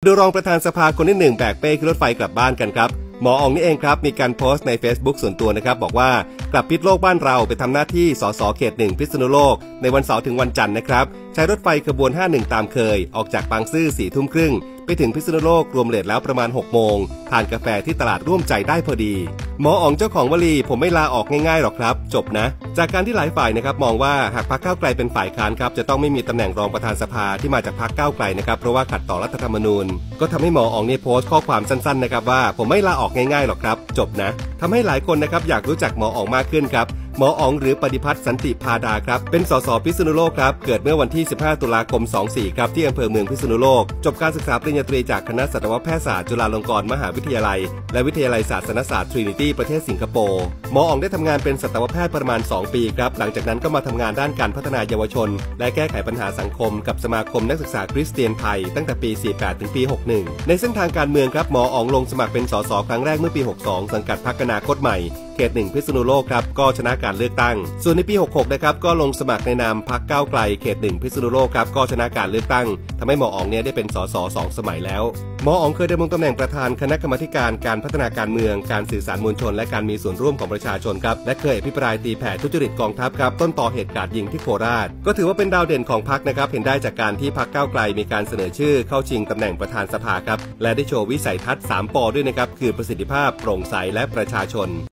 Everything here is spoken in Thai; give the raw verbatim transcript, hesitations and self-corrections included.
ดูรองประธานสภาคนที่หนึ่งแบกเป้ขึ้นรถไฟกลับบ้านกันครับหมออ๋องนี่เองครับมีการโพสต์ใน Facebook ส่วนตัวนะครับบอกว่ากลับพิษโลกบ้านเราไปทำหน้าที่สสเขตหนึ่งพิษณุโลกในวันเสาร์ถึงวันจันทร์นะครับใช้รถไฟขบวนห้าสิบเอ็ดตามเคยออกจากบางซื่อสี่ทุ่มครึ่งไปถึงพิษณุโลกรวมเลทแล้วประมาณหกโมงทานกาแฟที่ตลาดร่วมใจได้พอดีหมออ๋องเจ้าของวลีผมไม่ลาออกง่ายๆหรอกครับจบนะจากการที่หลายฝ่ายนะครับมองว่าหากพรรคก้าวไกลเป็นฝ่ายค้านครับจะต้องไม่มีตำแหน่งรองประธานสภาที่มาจากพรรคก้าวไกลนะครับเพราะว่าขัดต่อรัฐธรรมนูญก็ทำให้หมออ๋องเนี่ยโพสต์ข้อความสั้นๆนะครับว่าผมไม่ลาออกง่ายๆหรอกครับจบนะทำให้หลายคนนะครับอยากรู้จักหมออ๋องมากขึ้นครับหมออ๋องหรือปฏิพัฒน์สันติพาดาครับเป็นสสพิษณุโลกครับเกิดเมื่อวันที่สิบห้าตุลาคมสองสี่ครับที่อำเภอเมืองพิษณุโลกจบการศึกษาปริญญาตรีจากคณะสัตวแพทยศาสตร์จุฬาลงกรณ์มหาวิทยาลัยและวิทยาลัยศาสนศาสตร์ทรินิตี้ประเทศสิงคโปร์หมออ๋องได้ทำงานเป็นสัตวแพทย์ประมาณสองปีครับหลังจากนั้นก็มาทำงานด้านการพัฒนาเยาวชนและแก้ไขปัญหาสังคมกับสมาคมนักศึกษาคริสเตียนไทยตั้งแต่ปีสี่สิบแปดถึงปีหกสิบเอ็ดในเส้นทางการเมืองครับหมออ๋องลงสมัครเป็นสสครั้งแรกเมื่อปีหกสิบสองสังกัดพรรคอนาคตใหม่เขตหนึ่งพิษณุโลกครับก็ชนะการเลือกตั้งส่วนในปีหกสิบหกนะครับก็ลงสมัครในนามพรรคก้าวไกลเขตหนึ่งพิษณุโลกครับก็ชนะการเลือกตั้งทำให้หมออ๋องเนี่ยได้เป็นสสสองสมัยแล้วหมออ๋องเคยดำรงตำแหน่งประธานคณะกรรมาการการพัฒนาการเมืองการสื่อสารมวลชนและการมีส่วนร่วมของประชาชนครับและเคยอภิปรายตีแผ่ทุจริตกองทัพครับต้นต่อเหตุการณ์ยิงที่โคราชก็ถือว่าเป็นดาวเด่นของพรรคนะครับเห็นได้จากการที่พรรคก้าวไกลมีการเสนอชื่อเข้าชิงตำแหน่งประธานสภาครับและได้โชว์วิสัยทัศน์สามปด้วยนะครับคือประสิทธิภาพโปร่งใสและประชาชน